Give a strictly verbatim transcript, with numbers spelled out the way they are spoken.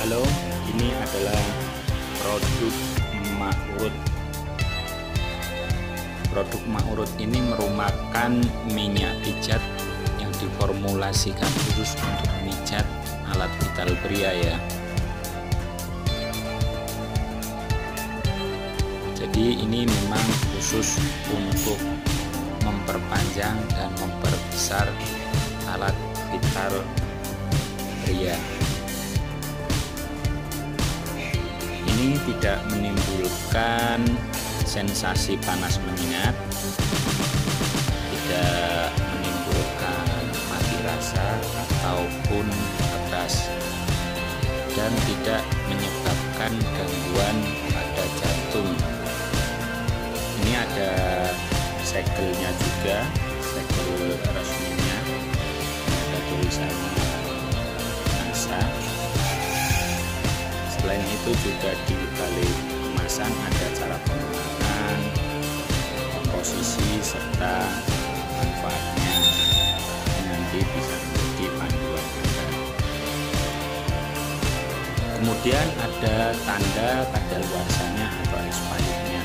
Halo, ini adalah produk emak urut. Produk emak urut ini merupakan minyak pijat yang diformulasikan khusus untuk memijat alat vital pria ya. Jadi ini memang khusus untuk memperpanjang dan memperbesar alat vital pria. Ini tidak menimbulkan sensasi panas menyengat, tidak menimbulkan mati rasa ataupun pedas, dan tidak menyebabkan gangguan pada jantung. Ini ada segelnya juga, segel resminya, ada tulisannya NASA. Selain itu juga di balik kemasan ada cara penggunaan, komposisi, serta manfaatnya. Nanti bisa menjadi panduan Anda. Kemudian ada tanda kadaluarsanya atau expirednya.